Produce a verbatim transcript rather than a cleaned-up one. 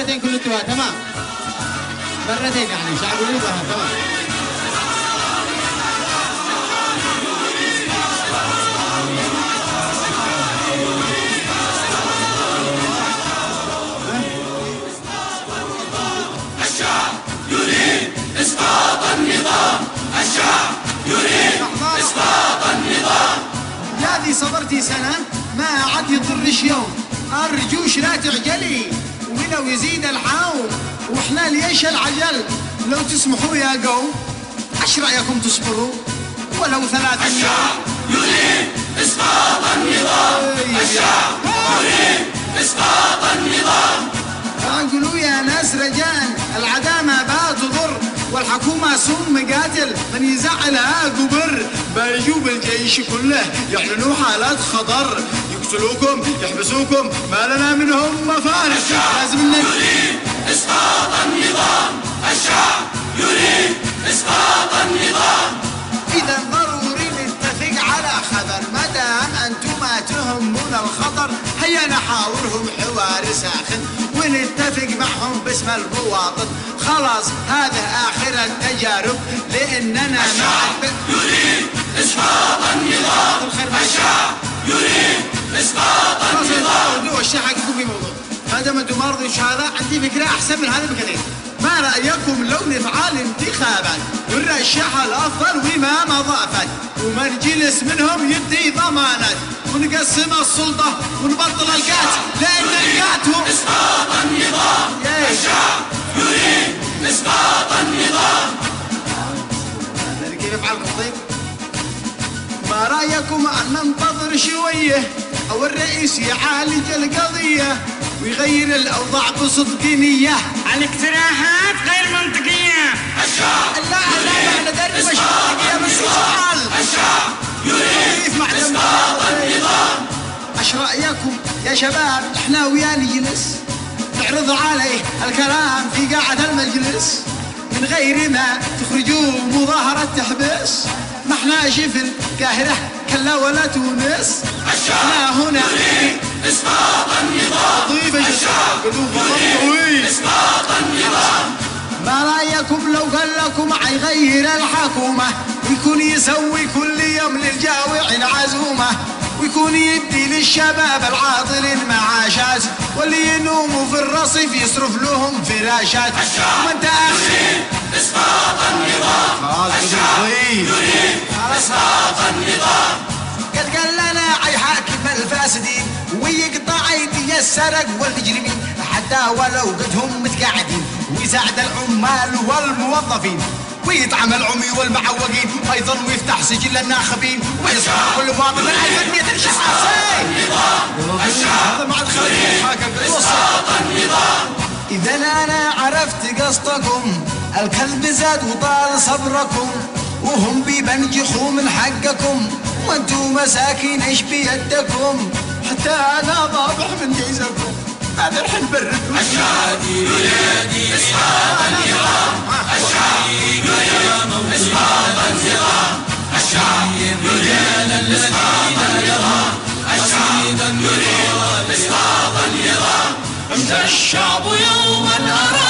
مرتين كل انتوا تمام. مرتين يعني شعب وليبها تمام. الشعب يريد إسقاط النظام. الشعب يريد إسقاط النظام. يا ذي صبرتي سنة ما عاد يضرش يوم، أرجوش لا تعجلي ولو يزيد الحوم، وإحنا ليش العجل؟ لو تسمحوا يا قوم ايش رأيكم تصبروا ولو ثلاث أيام؟ الشعب يريد إسقاط النظام. الشعب يريد إسقاط النظام. قولوا يا ناس رجاء العدامة بات تضر، والحكومة سم قاتل من يزعلها قبر، بيجوب الجيش كله يعلنوا حالات خطر، يقتلوكم يحبسوكم ما لنا منهم مفارق. لازم يريد إسقاط النظام. الشعب يريد إسقاط النظام. إذا ضروري نتفق على خبر، ما دام أنتم ما تهمون الخطر هيا نحاورهم حوار ساخن ونتفق معهم باسم المواطن. خلاص هذا آخر التجارب لأننا الشعب يريد إسقاط النظام. الشعب يريد إسقاط النظام. والشعب يقول في موضوع ما دام أنتم ما رضيتوش هذا، عندي فكرة أحسن من هذا بكثير. ما رأيكم لو نفعل انتخابات ونرشح الأفضل وما مضافات، ومن جلس منهم يدي ضمانات، ونقسم السلطة ونبطل القات، لأن القات هو إسقاط النظام. الشعب يريد إسقاط النظام. كيف يفعل الخطيب؟ ما رأيكم أن ننتظر شوية أو الرئيس يعالج القضية ويغير الأوضاع بصدق نية؟ الاقتراحات غير منطقية. الشعب لا لا لا ندرب مش منطقية بس سؤال. الشعب يريد إسقاط النظام. ايش رأيكم يا شباب احنا ويا نجلس نعرض عليه الكلام في قاعة المجلس من غير ما تخرجوا مظاهرة تحبس؟ ما احنا شفن القاهرة كلا ولا تونس. الشعب هنا يريد إسقاط النظام. الشعب يريد إسقاط النظام. ما رأيكم لو قال لكم حيغير الحكومة ويكون يسوي كل يوم للجاوعين عزومة، ويكون يدي للشباب العاطلين معاشات، واللي ينوموا في الرصيف يصرف لهم فراشات. الشعب يريد إسقاط النظام. الشعب يريد إسقاط النظام. قد قال لنا حيحاكم الفاسدين ويقطع ايدي السرق والمجرمين حتى ولو قد هم متقاعدين، ويساعد العمال والموظفين، ويطعم العمي والمعوقين ايضا، ويفتح سجل الناخبين ويصبح كل مواطن من ألف ومئة شخص. الشعب يريد إسقاط النظام. إذا أنا عرفت قصدكم الكلب زاد وطال صبركم، وهم بيبنجخوا من حقكم، وانتو مساكين ايش بيدكم؟ حتى أنا ضابح من جيزكم هذا الحين برد. الشعب يريد إسقاط النظام. الشعب يريد إسقاط النظام. الشعب يريد إسقاط النظام. الشعب يريد إسقاط النظام. الشعب يوما أرى